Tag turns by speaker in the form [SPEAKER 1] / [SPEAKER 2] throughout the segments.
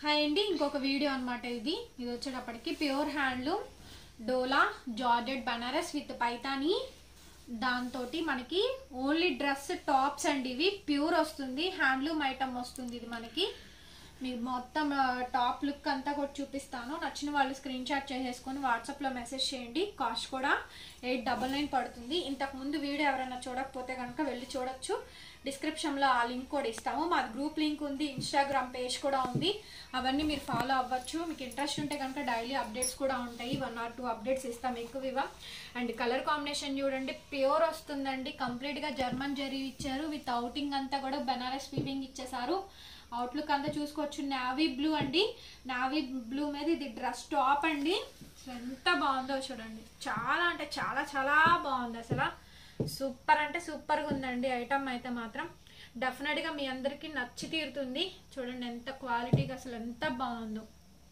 [SPEAKER 1] Hi అండి, ఇంకొక video అన్నమాట. ఇది వచ్చేటప్పటికి pure handloom Dola georgette Banaras with Paithani. దాంతో మనకి ఓన్లీ డ్రెస్ టాప్స్ అండి. ఇవి ప్యూర్ వస్తుంది, హ్యాండ్లూమ్ ఐటమ్ వస్తుంది. ఇది మనకి మీకు మొత్తం టాప్ లుక్ అంతా కూడా చూపిస్తాను. నచ్చిన వాళ్ళు స్క్రీన్ షాట్ చేసేసుకొని వాట్సాప్లో మెసేజ్ చేయండి. కాస్ట్ కూడా 899 పడుతుంది. ఇంతకుముందు వీడియో ఎవరైనా చూడకపోతే కనుక వెళ్ళి చూడొచ్చు. డిస్క్రిప్షన్లో ఆ లింక్ కూడా ఇస్తాము. మాది గ్రూప్ లింక్ ఉంది, ఇన్స్టాగ్రామ్ పేజ్ కూడా ఉంది. అవన్నీ మీరు ఫాలో అవ్వచ్చు. మీకు ఇంట్రెస్ట్ ఉంటే కనుక డైలీ అప్డేట్స్ కూడా ఉంటాయి. 1 or 2 అప్డేట్స్ ఇస్తాం ఎక్కువ ఇవ్వం. అండ్ కలర్ కాంబినేషన్ చూడండి, ప్యూర్ వస్తుందండి. కంప్లీట్గా జర్మన్ జరీ ఇచ్చారు. విత్ అవుటింగ్ అంతా కూడా బనారస్ వీవింగ్ ఇచ్చేసారు. అవుట్లుక్ అంతా చూసుకోవచ్చు. నావీ బ్లూ అండి. నావీ బ్లూ మీద ఇది డ్రెస్ టాప్ అండి. ఎంత బాగుందో చూడండి. చాలా అంటే చాలా చాలా బాగుంది. అసలు సూపర్ అంటే సూపర్గా ఉందండి. ఐటమ్ అయితే మాత్రం డెఫినెట్గా మీ అందరికీ నచ్చి తీరుతుంది. చూడండి ఎంత క్వాలిటీగా, అసలు ఎంత బాగుందో.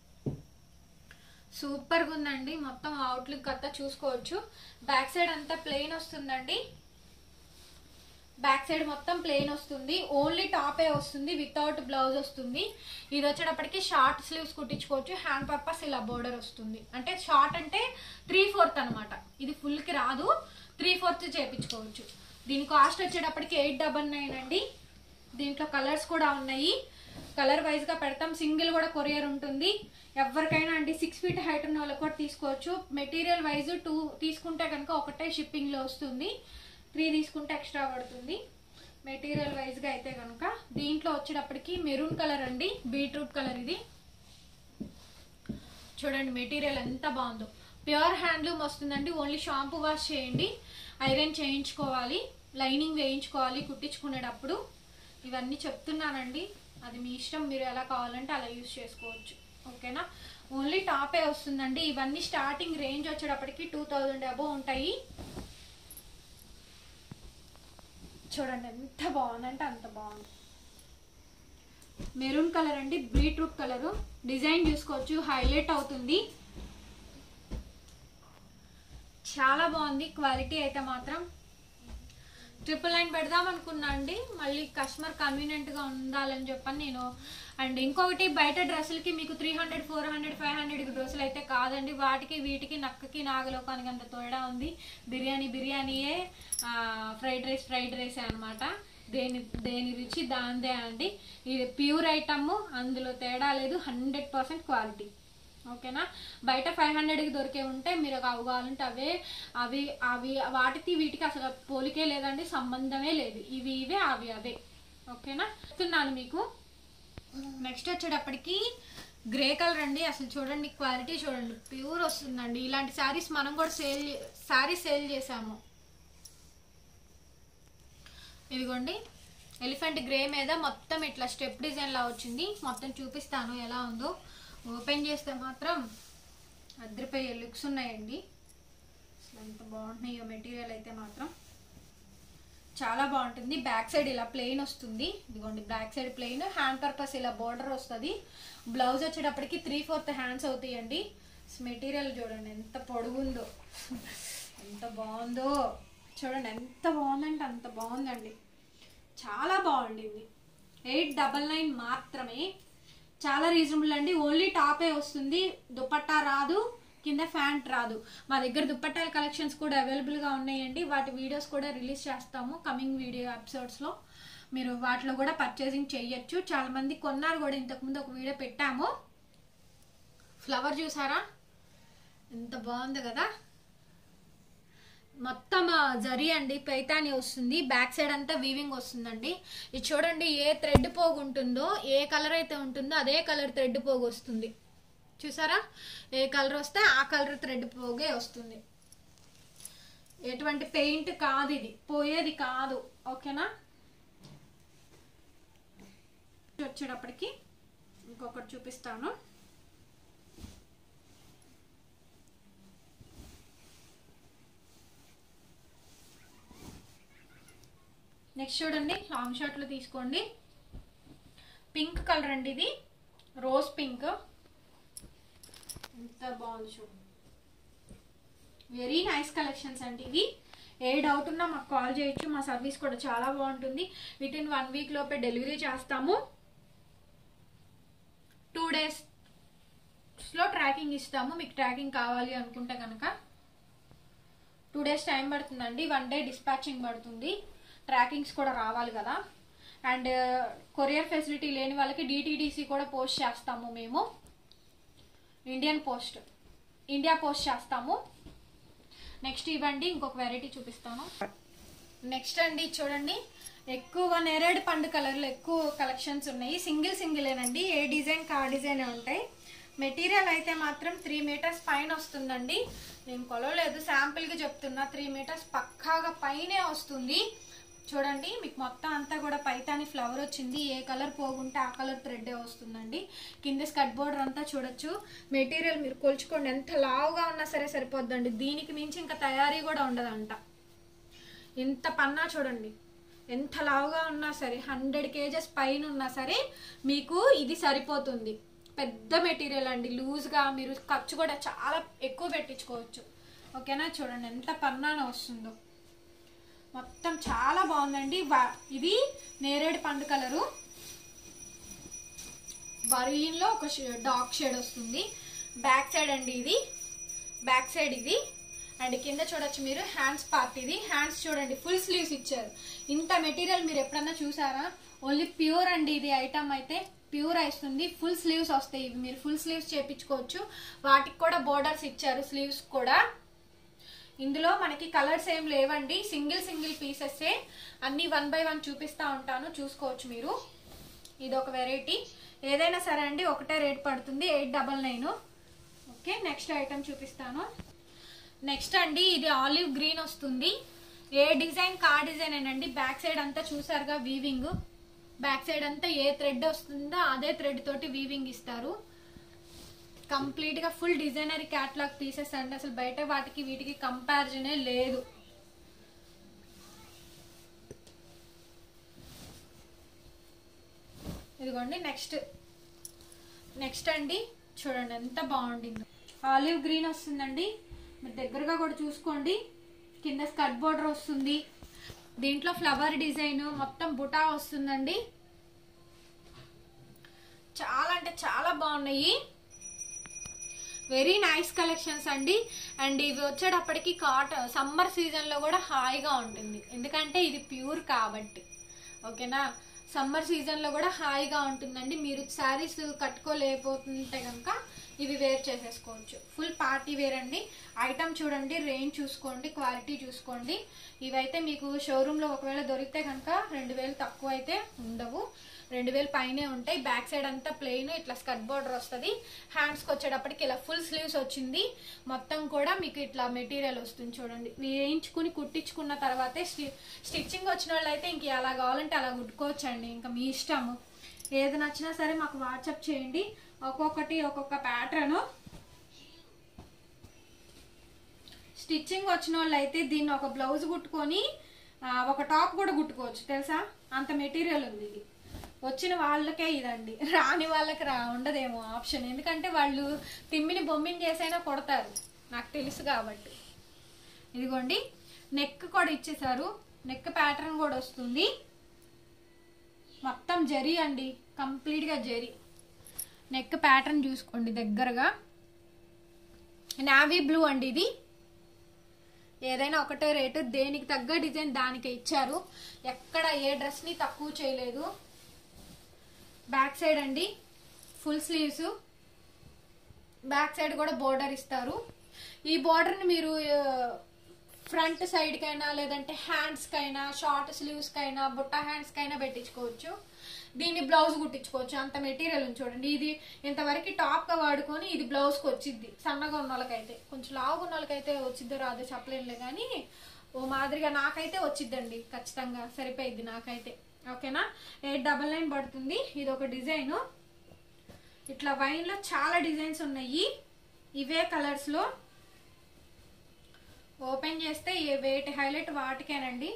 [SPEAKER 1] సూపర్గా ఉందండి. మొత్తం అవుట్లుక్ అంతా చూసుకోవచ్చు. బ్యాక్ సైడ్ అంతా ప్లెయిన్ వస్తుందండి. బ్యాక్ సైడ్ మొత్తం ప్లెయిన్ వస్తుంది. ఓన్లీ టాపే వస్తుంది, వితౌట్ బ్లౌజ్ వస్తుంది. ఇది వచ్చేటప్పటికి షార్ట్ స్లీవ్స్ కుట్టించుకోవచ్చు. హ్యాండ్ పర్పస్ ఇలా బోర్డర్ వస్తుంది. అంటే షార్ట్ అంటే 3/4 అనమాట. ఇది ఫుల్కి రాదు, 3/4 చేపించుకోవచ్చు. దీని కాస్ట్ వచ్చేటప్పటికి 899 అండి. దీంట్లో కలర్స్ కూడా ఉన్నాయి. కలర్ వైజ్ గా పెడతాం. సింగిల్ కూడా కొరియర్ ఉంటుంది. ఎవరికైనా అండి 6 feet హైట్ ఉన్న వాళ్ళకి కూడా తీసుకోవచ్చు. మెటీరియల్ వైజ్ 2 తీసుకుంటే కనుక ఒకటే షిప్పింగ్ లో వస్తుంది. 3 తీసుకుంటే ఎక్స్ట్రా పడుతుంది. మెటీరియల్ వైజ్ గా అయితే కనుక దీంట్లో వచ్చేటప్పటికి మెరూన్ కలర్ అండి, బీట్రూట్ కలర్. ఇది చూడండి మెటీరియల్ ఎంత బాగుందో. ప్యూర్ హ్యాండ్లూమ్ వస్తుందండి. ఓన్లీ షాంపూ వాష్ చేయండి, ఐరన్ చేయించుకోవాలి, లైనింగ్ వేయించుకోవాలి కుట్టించుకునేటప్పుడు. ఇవన్నీ చెప్తున్నానండి. అది మీ ఇష్టం, మీరు ఎలా కావాలంటే అలా యూజ్ చేసుకోవచ్చు. ఓకేనా. ఓన్లీ టాపే వస్తుందండి. ఇవన్నీ స్టార్టింగ్ రేంజ్ వచ్చేటప్పటికి 2000 అబోవ్ ఉంటాయి. చూడండి ఎంత బాగుందంటే అంత బాగుంది. మెరూన్ కలర్ అండి, బీట్రూట్ కలర్. డిజైన్ చూసుకోవచ్చు, హైలైట్ అవుతుంది. చాలా బాగుంది. క్వాలిటీ అయితే మాత్రం 999 పెడదాం అనుకున్నా అండి. మళ్ళీ కస్టమర్ కన్వీనియంట్ గా ఉండాలని చెప్పని నేను. అండ్ ఇంకొకటి, బయట డ్రెస్సులకి మీకు 300, 400, 500 డ్రెస్సులు అయితే కాదండి. వాటికి వీటికి నక్కకి నాగలోకానికి అంత తేడా ఉంది. బిర్యానీయే, ఫ్రైడ్ రైస్ అనమాట. దేని రుచి దాందే అండి. ఇది ప్యూర్ ఐటమ్, అందులో తేడా లేదు. 100% క్వాలిటీ. ఓకేనా. బయట 500కి దొరికే ఉంటే మీరు అవి కావాలంటే అవి వాటికి వీటికి అసలు పోలికే లేదండి, సంబంధమే లేదు. ఇవే అవే. ఓకేనా. చెప్తున్నాను మీకు. నెక్స్ట్ వచ్చేటప్పటికి గ్రే కలర్ అండి. అసలు చూడండి క్వాలిటీ చూడండి, ప్యూర్ వస్తుందండి. ఇలాంటి శారీస్ మనం కూడా సేల్ చేసాము. ఇదిగోండి, ఎలిఫెంట్ గ్రే మీద మొత్తం ఇట్లా స్టెప్ డిజైన్ లా వచ్చింది. మొత్తం చూపిస్తాను ఎలా ఉందో. ఓపెన్ చేస్తే మాత్రం అద్దరిపోయే లుక్స్ ఉన్నాయండి. అసలు ఎంత బాగుంటున్నాయో. మెటీరియల్ అయితే మాత్రం చాలా బాగుంటుంది. బ్యాక్ సైడ్ ఇలా ప్లెయిన్ వస్తుంది. ఇదిగోండి back side plain, hand purpose ఇలా బోర్డర్ వస్తుంది. బ్లౌజ్ వచ్చేటప్పటికి 3/4 హ్యాండ్స్ అవుతాయండి. మెటీరియల్ చూడండి ఎంత పొడుగుందో, ఎంత బాగుందో. చూడండి ఎంత బాగుందంటే అంత బాగుందండి. చాలా బాగుండింది. 899 మాత్రమే. చాలా రీజనబుల్ అండి. ఓన్లీ టాపే వస్తుంది, దుపట్టా రాదు, కింద ప్యాంట్ రాదు. మా దగ్గర దుపట్టాల కలెక్షన్స్ కూడా అవైలబుల్గా ఉన్నాయండి. వాటి వీడియోస్ కూడా రిలీజ్ చేస్తాము కమింగ్ వీడియో ఎపిసోడ్స్లో. మీరు వాటిలో కూడా పర్చేసింగ్ చేయొచ్చు. చాలా మంది కొన్నారు కూడా. ఇంతకుముందు ఒక వీడియో పెట్టాము. ఫ్లవర్ చూసారా ఎంత బాగుంది కదా. మొత్తం జరీ అండి, పైతాని వస్తుంది. బ్యాక్ సైడ్ అంతా వీవింగ్ వస్తుందండి. ఇది చూడండి, ఏ థ్రెడ్ పోగు ఉంటుందో, ఏ కలర్ అయితే ఉంటుందో అదే కలర్ థ్రెడ్ పోగు వస్తుంది. చూసారా, ఏ కలర్ వస్తే ఆ కలర్ థ్రెడ్ పోగే వస్తుంది. ఎటువంటి పెయింట్ కాదు, ఇది పోయేది కాదు. ఓకేనా. వచ్చేటప్పటికి ఇంకొకటి చూపిస్తాను. నెక్స్ట్ చూడండి, లాంగ్ షార్ట్ లో తీసుకోండి. పింక్ కలర్ అండి, ఇది రోజ్ పింక్. ఎంత బాగుంది చూడండి. వెరీ నైస్ కలెక్షన్స్ అండి ఇవి. ఏ డౌట్ ఉన్నా మాకు కాల్ చేయొచ్చు. మా సర్వీస్ కూడా చాలా బాగుంటుంది. విత్ ఇన్ 1 week లోపే డెలివరీ చేస్తాము. 2 డేస్లో ట్రాకింగ్ ఇస్తాము. మీకు ట్రాకింగ్ కావాలి అనుకుంటే కనుక 2 days టైం పడుతుందండి. 1 day డిస్పాచింగ్ పడుతుంది. ట్రాకింగ్స్ కూడా రావాలి కదా. అండ్ కొరియర్ ఫెసిలిటీ లేని వాళ్ళకి డిటిడిసి కూడా పోస్ట్ చేస్తాము మేము. ఇండియా పోస్ట్ చేస్తాము. నెక్స్ట్ ఇవ్వండి, ఇంకొక వెరైటీ చూపిస్తాను. నెక్స్ట్ అండి చూడండి, ఎక్కువ నేరేడు పండు కలర్లో ఎక్కువ కలెక్షన్స్ ఉన్నాయి. సింగిలేనండి, ఏ డిజైన్ కా డిజైన్ ఉంటాయి. మెటీరియల్ అయితే మాత్రం 3 meters పైన వస్తుందండి. నేను కొలవలేదు, శాంపిల్గా చెప్తున్నా. 3 meters పక్కాగా పైనే వస్తుంది. చూడండి, మీకు మొత్తం అంతా కూడా పైతాని ఫ్లవర్ వచ్చింది. ఏ కలర్ పోగుంటే ఆ కలర్ థ్రెడ్డే వస్తుందండి. కింద స్కర్ట్ బోర్డర్ అంతా చూడొచ్చు. మెటీరియల్ మీరు కొలుచుకోండి, ఎంత లావుగా ఉన్నా సరే సరిపోద్దండి. దీనికి మించి ఇంకా తయారీ కూడా ఉండదంట. ఇంత పన్నా చూడండి, ఎంత లావుగా ఉన్నా సరే 100 kgs పైన ఉన్నా సరే మీకు ఇది సరిపోతుంది. పెద్ద మెటీరియల్ అండి, లూజ్గా. మీరు ఖర్చు కూడా చాలా ఎక్కువ పెట్టించుకోవచ్చు. ఓకేనా, చూడండి ఎంత పన్నాన వస్తుందో. మొత్తం చాలా బాగుందండి. ఇది నేరేడు పండు కలరు, బరీన్లో ఒక డార్క్ షేడ్ వస్తుంది. బ్యాక్ సైడ్ అండి ఇది, బ్యాక్ సైడ్ ఇది. అండ్ కింద చూడొచ్చు మీరు హ్యాండ్స్ పార్ట్. ఇది హ్యాండ్స్ చూడండి, ఫుల్ స్లీవ్స్ ఇచ్చారు. ఇంత మెటీరియల్ మీరు ఎప్పుడన్నా చూసారా? ఓన్లీ ప్యూర్ అండి ఇది. ఐటమ్ అయితే ప్యూర్ వస్తుంది. ఫుల్ స్లీవ్స్ వస్తాయి. ఇవి మీరు ఫుల్ స్లీవ్స్ చేపించుకోవచ్చు. వాటికి కూడా బోర్డర్స్ ఇచ్చారు, స్లీవ్స్ కూడా. ఇందులో మనకి కలర్స్ ఏం లేవండి, సింగిల్ పీసెస్. అన్ని 1 by 1 చూపిస్తా ఉంటాను, చూసుకోవచ్చు మీరు. ఇది ఒక వెరైటీ. ఏదైనా సరే అండి ఒకటే రేట్ పడుతుంది, 899. ఓకే, నెక్స్ట్ ఐటమ్ చూపిస్తాను. నెక్స్ట్ అండి ఇది ఆలివ్ గ్రీన్ వస్తుంది. ఏ డిజైన్ కా డిజైన్ అండి. బ్యాక్ సైడ్ అంతా చూసారుగా వీవింగ్. బ్యాక్ సైడ్ అంతా ఏ థ్రెడ్ వస్తుందో అదే థ్రెడ్ తోటి వీవింగ్ ఇస్తారు. కంప్లీట్ గా ఫుల్ డిజైనరీ క్యాటలాగ్ పీసెస్ అండి. అసలు బయట వాటికి వీటికి కంపారిజనే లేదు. ఇదిగోండి నెక్స్ట్ అండి చూడండి ఎంత బాగుండిందో. ఆలివ్ గ్రీన్ వస్తుందండి, మీరు దగ్గరగా కూడా చూసుకోండి. కింద స్కర్ట్ బోర్డర్ వస్తుంది. దీంట్లో ఫ్లవర్ డిజైన్ మొత్తం బుటా వస్తుందండి. చాలా అంటే చాలా బాగున్నాయి. వెరీ నైస్ కలెక్షన్స్ అండి. అండ్ ఇవి వచ్చేటప్పటికి కాటన్ సమ్మర్ సీజన్ లో కూడా హాయిగా ఉంటుంది, ఎందుకంటే ఇది ప్యూర్ కాబట్టి. ఓకేనా, సమ్మర్ సీజన్ లో కూడా హాయిగా ఉంటుందండి. మీరు శారీస్ కట్టుకోలేకపోతుంటే కనుక ఇవి వేర్ చేసేసుకోవచ్చు. ఫుల్ పార్టీ వేర్ అండి. ఐటమ్ చూడండి, రేంజ్ చూసుకోండి, క్వాలిటీ చూసుకోండి. ఇవైతే మీకు షోరూమ్ లో ఒకవేళ దొరికితే కనుక 2000 తక్కువ అయితే ఉండవు, 2000 పైనే ఉంటాయి. బ్యాక్ సైడ్ అంతా ప్లెయిన్, ఇట్లా స్కర్ట్ బోర్డర్ వస్తుంది. హ్యాండ్స్కి వచ్చేటప్పటికి ఇలా ఫుల్ స్లీవ్స్ వచ్చింది. మొత్తం కూడా మీకు ఇట్లా మెటీరియల్ వస్తుంది. చూడండి, వేయించుకుని కుట్టించుకున్న తర్వాతే స్టిచ్చింగ్ వచ్చిన వాళ్ళు అయితే ఇంక ఎలా కావాలంటే అలా కుట్టుకోవచ్చు అండి. ఇంకా మీ ఇష్టము, ఏది నచ్చినా సరే మాకు వాట్సాప్ చేయండి. ఒక్కొక్కటి ఒక్కొక్క ప్యాటర్న్. స్టిచ్చింగ్ వచ్చిన వాళ్ళు అయితే దీన్ని ఒక బ్లౌజ్ కుట్టుకొని ఒక టాప్ కూడా కుట్టుకోవచ్చు, తెలుసా? అంత మెటీరియల్ ఉంది. ఇది వచ్చిన వాళ్ళకే ఇదండి, రాని వాళ్ళకి ఉండదేమో ఆప్షన్. ఎందుకంటే వాళ్ళు తిమ్మిని బొమ్మిని చేసైనా కొడతారు, నాకు తెలుసు కాబట్టి. ఇదిగోండి, నెక్ కూడా ఇచ్చేసారు. నెక్ ప్యాటర్న్ కూడా వస్తుంది. మొత్తం జరీ అండి, కంప్లీట్గా జరీ. నెక్ ప్యాటర్న్ చూసుకోండి దగ్గరగా. నావీ బ్లూ అండి ఇది. ఏదైనా ఒకటే రేటు, దేనికి తగ్గ డిజైన్ దానికే ఇచ్చారు. ఎక్కడ ఏ డ్రెస్ని తక్కువ చేయలేదు. బ్యాక్ సైడ్ అండి ఫుల్ స్లీవ్స్, బ్యాక్ సైడ్ కూడా బోర్డర్ ఇస్తారు. ఈ బోర్డర్ని మీరు ఫ్రంట్ సైడ్కైనా లేదంటే హ్యాండ్స్కైనా, షార్ట్ స్లీవ్స్కైనా, బుట్ట హ్యాండ్స్కైనా పెట్టించుకోవచ్చు. దీన్ని బ్లౌజ్ కుట్టించుకోవచ్చు. అంత మెటీరియల్ ఉంది చూడండి. ఇది ఇంతవరకు టాప్గా వాడుకొని ఇది బ్లౌజ్కి వచ్చింది. సన్నగా ఉన్న వాళ్ళకైతే, కొంచెం లావుగా ఉన్న వాళ్ళకైతే వచ్చిద్దో రాదో చెప్పలేనులే, కానీ ఓ మాదిరిగా నాకైతే వచ్చిద్దండి, ఖచ్చితంగా సరిపోయిద్ది నాకైతే. ఓకేనా, 899 పడుతుంది. ఇది ఒక డిజైన్. ఇట్లా వైన్లో చాలా డిజైన్స్ ఉన్నాయి, ఇవే కలర్స్లో. ఓపెన్ చేస్తే వేటి హైలైట్ వాటికేనండి.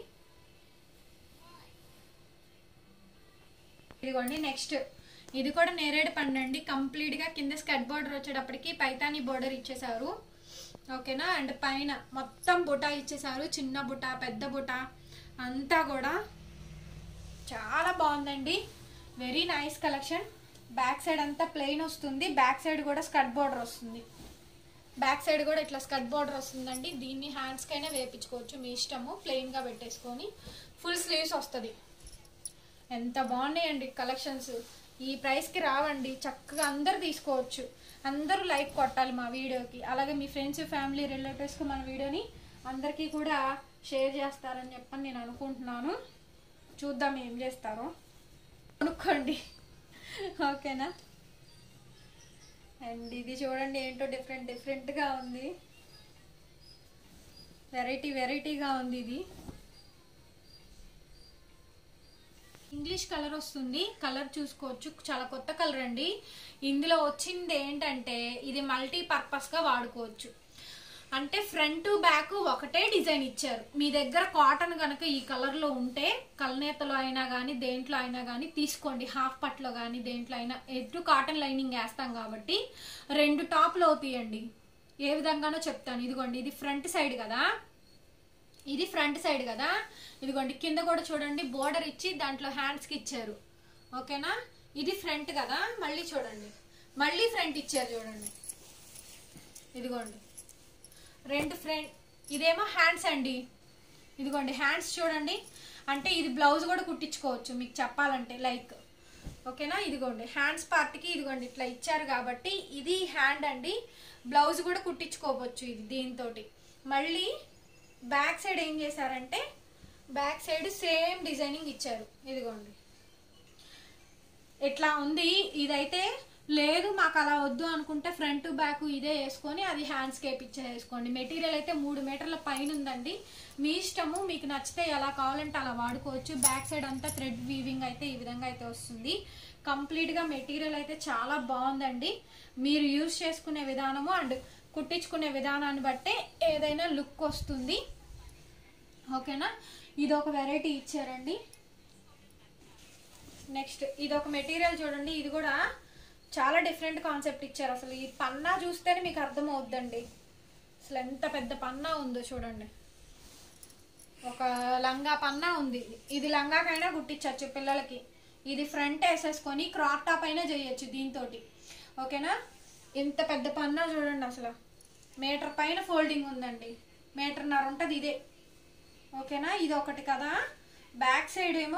[SPEAKER 1] ఇదిగోండి నెక్స్ట్, ఇది కూడా నేరేడు పండు అండి. కంప్లీట్గా కింద స్కర్ట్ బోర్డర్ వచ్చేటప్పటికి పైతాని బోర్డర్ ఇచ్చేసారు. ఓకేనా, అండ్ పైన మొత్తం బుటా ఇచ్చేసారు. చిన్న బుటా, పెద్ద బుటా అంతా కూడా చాలా బాగుందండి. Very nice collection. Back side అంతా ప్లెయిన్ వస్తుంది, బ్యాక్ సైడ్ కూడా స్కర్ట్ బోర్డర్ వస్తుంది. బ్యాక్ సైడ్ కూడా ఇట్లా స్కర్ట్ బోర్డర్ వస్తుందండి. దీన్ని హ్యాండ్స్కైనా వేపించుకోవచ్చు, మీ ఇష్టము. ప్లెయిన్గా పెట్టేసుకొని ఫుల్ స్లీవ్స్ వస్తుంది. ఎంత బాగున్నాయండి కలెక్షన్స్. ఈ ప్రైస్కి రావండి, చక్కగా అందరు తీసుకోవచ్చు. అందరూ లైక్ కొట్టాలి మా వీడియోకి. అలాగే మీ ఫ్రెండ్స్, ఫ్యామిలీ, రిలేటివ్స్కి మన వీడియోని అందరికీ కూడా షేర్ చేస్తారని చెప్పని నేను అనుకుంటున్నాను. చూద్దాం ఏం చేస్తారో, అనుకోండి. ఓకేనా. అండ్ ఇది చూడండి, ఏంటో డిఫరెంట్గా ఉంది, వెరైటీగా ఉంది. ఇది ఇంగ్లీష్ కలర్ వస్తుంది. కలర్ చూసుకోవచ్చు, చాలా కొత్త కలర్ అండి. ఇందులో వచ్చింది ఏంటంటే ఇది మల్టీపర్పస్గా వాడుకోవచ్చు. అంటే ఫ్రంట్ బ్యాక్ ఒకటే డిజైన్ ఇచ్చారు. మీ దగ్గర కాటన్ కనుక ఈ కలర్లో ఉంటే కల్నేతలో అయినా కానీ దేంట్లో అయినా కానీ తీసుకోండి. హాఫ్ పట్లో కానీ దేంట్లో అయినా. ఎటు కాటన్ లైనింగ్ వేస్తాం కాబట్టి 2 టాప్లు అవుతాయండి. ఏ విధంగానో చెప్తాను. ఇదిగోండి, ఇది ఫ్రంట్ సైడ్ కదా, ఇది ఫ్రంట్ సైడ్ కదా. ఇదిగోండి కింద కూడా చూడండి బోర్డర్ ఇచ్చి దాంట్లో హ్యాండ్స్కి ఇచ్చారు. ఓకేనా. ఇది ఫ్రంట్ కదా, మళ్ళీ చూడండి, మళ్ళీ ఫ్రంట్ ఇచ్చారు చూడండి. ఇదిగోండి 2 ఫ్రంట్. ఇదేమో హ్యాండ్స్ అండి. ఇదిగోండి హ్యాండ్స్ చూడండి. అంటే ఇది బ్లౌజ్ కూడా కుట్టించుకోవచ్చు మీకు చెప్పాలంటే, లైక్. ఓకేనా. ఇదిగోండి హ్యాండ్స్ పార్ట్కి ఇదిగోండి ఇట్లా ఇచ్చారు కాబట్టి ఇది హ్యాండ్ అండి. బ్లౌజ్ కూడా కుట్టించుకోవచ్చు ఇది దీంతో. మళ్ళీ బ్యాక్ సైడ్ ఏం చేశారంటే బ్యాక్ సైడ్ సేమ్ డిజైనింగ్ ఇచ్చారు. ఇదిగోండి ఇట్లా ఉంది. ఇదైతే లేదు మాకు అలా వద్దు అనుకుంటే ఫ్రంట్ బ్యాక్ ఇదే వేసుకొని అది హ్యాండ్స్ వేసుకోండి. మెటీరియల్ అయితే 3 మీటర్ల పైన ఉందండి. మీ ఇష్టము, మీకు నచ్చితే ఎలా కావాలంటే అలా వాడుకోవచ్చు. బ్యాక్ సైడ్ అంతా థ్రెడ్ వీవింగ్ అయితే ఈ విధంగా అయితే వస్తుంది. కంప్లీట్గా మెటీరియల్ అయితే చాలా బాగుందండి. మీరు యూజ్ చేసుకునే విధానము అండ్ కుట్టించుకునే విధానాన్ని బట్టే ఏదైనా లుక్ వస్తుంది. ఓకేనా. ఇది ఒక వెరైటీ ఇచ్చారండి. నెక్స్ట్ ఇది ఒక మెటీరియల్ చూడండి. ఇది కూడా చాలా డిఫరెంట్ కాన్సెప్ట్ ఇచ్చారు. అసలు ఈ పన్నా చూస్తేనే మీకు అర్థం అవుద్దండి అసలు ఎంత పెద్ద పన్నా ఉందో చూడండి. ఒక లంగా పన్నా ఉంది. ఇది లంగాకైనా కుట్టించవచ్చు పిల్లలకి. ఇది ఫ్రంట్ వేసేసుకొని క్రాప్ టాప్ అయినా చేయొచ్చు దీంతో. ఓకేనా. ఇంత పెద్ద పన్నా చూడండి. అసలు మీటర్ పైన ఫోల్డింగ్ ఉందండి. 1.5 మీటర్ ఉంటుంది ఇదే. ఓకేనా. ఇది ఒకటి కదా. బ్యాక్ సైడ్ ఏమో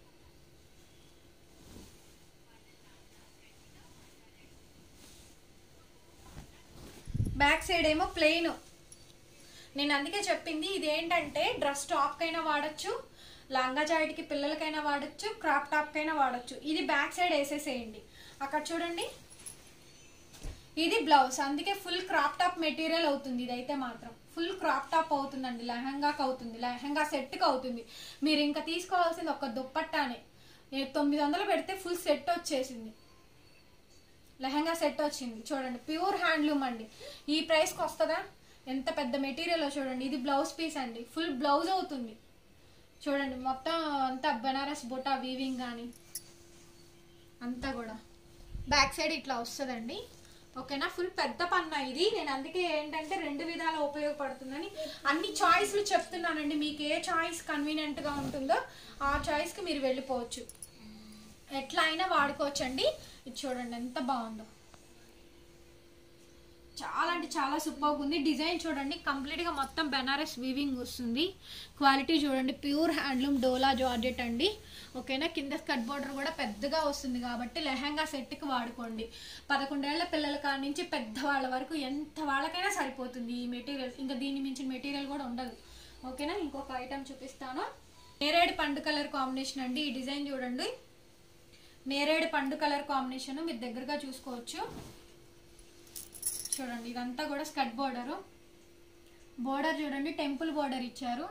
[SPEAKER 1] ప్లెయిన్. నేను అందుకే చెప్పింది ఇదేంటంటే డ్రెస్ టాప్కైనా వాడచ్చు, లంగా జాకెట్కి పిల్లలకైనా వాడచ్చు, క్రాప్ టాప్కైనా వాడచ్చు. ఇది బ్యాక్ సైడ్ వేసేసేయండి. అక్కడ చూడండి ఇది బ్లౌజ్. అందుకే ఫుల్ క్రాప్ టాప్ మెటీరియల్ అవుతుంది. ఇదైతే మాత్రం ఫుల్ క్రాప్ టాప్ అవుతుందండి. లెహంగాకి అవుతుంది, లెహంగా సెట్కి అవుతుంది. మీరు ఇంకా తీసుకోవాల్సింది ఒక దుప్పట్టానే. 900 పెడితే ఫుల్ సెట్ వచ్చేసింది. లెహంగా సెట్ వచ్చింది చూడండి. ప్యూర్ హ్యాండ్లూమ్ అండి. ఈ ప్రైస్కి వస్తుందా? ఎంత పెద్ద మెటీరియల్ చూడండి. ఇది బ్లౌజ్ పీస్ అండి. ఫుల్ బ్లౌజ్ అవుతుంది చూడండి. మొత్తం అంతా బనారస్ బుటా వీవింగ్ కానీ అంతా కూడా బ్యాక్ సైడ్ ఇట్లా వస్తుందండి. ఓకేనా. ఫుల్ పెద్ద పన్నా ఇది. నేను అందుకే ఏంటంటే 2 విధాలు ఉపయోగపడుతుందని అన్ని చాయిస్లు చెప్తున్నానండి. మీకు ఏ చాయిస్ కన్వీనియంట్గా ఉంటుందో ఆ చాయిస్కి మీరు వెళ్ళిపోవచ్చు. ఎట్లా అయినా వాడుకోవచ్చు అండి. ఇది చూడండి ఎంత బాగుందో. చాలా అంటే చాలా సూపర్గా ఉంది. డిజైన్ చూడండి కంప్లీట్గా మొత్తం బెనారస్ వీవింగ్ వస్తుంది. క్వాలిటీ చూడండి ప్యూర్ హ్యాండ్లూమ్ డోలా జార్జెట్ అండి. ఓకేనా. కింద స్కర్ట్ బోర్డర్ కూడా పెద్దగా వస్తుంది కాబట్టి లెహంగా సెట్కి వాడుకోండి. 11 ఏళ్ల పిల్లల కాడి నుంచి పెద్దవాళ్ళ వరకు ఎంత వాళ్ళకైనా సరిపోతుంది ఈ మెటీరియల్. ఇంకా దీన్ని మించిన మెటీరియల్ కూడా ఉండదు. ఓకేనా. ఇంకొక ఐటమ్ చూపిస్తాను. నేరేడు పండు కలర్ కాంబినేషన్ అండి. ఈ డిజైన్ చూడండి. నేరేడు పండు కలర్ కాంబినేషన్ మీరు దగ్గరగా చూసుకోవచ్చు. చూడండి ఇదంతా కూడా స్కర్ట్ బోర్డర్. బోర్డర్ చూడండి టెంపుల్ బోర్డర్ ఇచ్చారు.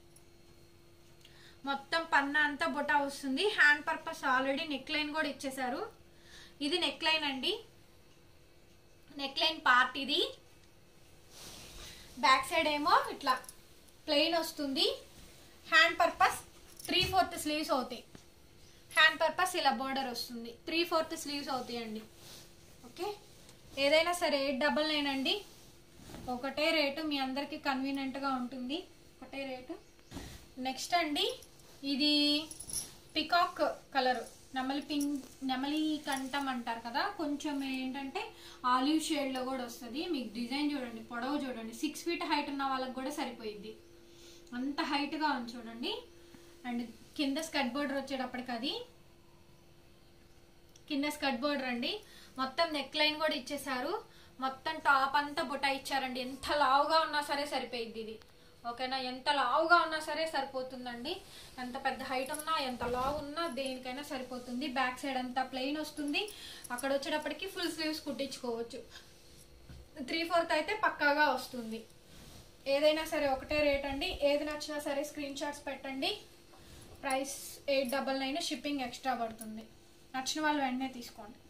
[SPEAKER 1] మొత్తం పన్నా అంతా బొటా వస్తుంది. Hand purpose already neck line కూడా ఇచ్చేసారు. ఇది నెక్ లైన్ అండి. నెక్ లైన్ పార్ట్ ఇది. బ్యాక్ సైడ్ ఏమో ఇట్లా ప్లెయిన్ వస్తుంది. హ్యాండ్ పర్పస్ 3/4 స్లీవ్స్ అవుతాయి. హ్యాండ్ పర్పస్ ఇలా బోర్డర్ వస్తుంది. 3/4 స్లీవ్స్ అవుతాయండి. ఓకే. ఏదైనా సరే 899 అండి. ఒకటే రేటు. మీ అందరికి కన్వీనియంట్గా ఉంటుంది. ఒకటే రేటు. నెక్స్ట్ అండి ఇది పికాక్ కలర్. నెమలి కంఠం అంటారు కదా, కొంచెం ఏంటంటే ఆలివ్ షేడ్లో కూడా వస్తుంది. మీకు డిజైన్ చూడండి, పొడవు చూడండి, 6 feet హైట్ ఉన్న వాళ్ళకి కూడా సరిపోయిద్ది, అంత హైట్గా ఉంది చూడండి. అండ్ కింద స్కర్ట్ బోర్డర్ వచ్చేటప్పటికి అది కింద స్కర్ట్ బోర్డర్ అండి. మొత్తం నెక్ లైన్ కూడా ఇచ్చేసారు, మొత్తం టాప్ అంతా బుటా ఇచ్చారండి. ఎంత లావుగా ఉన్నా సరే సరిపోయిద్ది ఇది, ఓకేనా. ఎంత లావుగా ఉన్నా సరే సరిపోతుందండి, ఎంత పెద్ద హైట్ ఉన్నా ఎంత లావు ఉన్నా దేనికైనా సరిపోతుంది. బ్యాక్ సైడ్ అంతా ప్లెయిన్ వస్తుంది, అక్కడ వచ్చేటప్పటికి ఫుల్ స్లీవ్స్ కుట్టించుకోవచ్చు. 3/4 అయితే పక్కాగా వస్తుంది. ఏదైనా సరే ఒకటే రేట్ అండి, ఏది నచ్చినా సరే స్క్రీన్ షాట్స్ పెట్టండి. ప్రైస్ 899, షిప్పింగ్ ఎక్స్ట్రా పడుతుంది. నచ్చిన వాళ్ళు వెంటనే తీసుకోండి.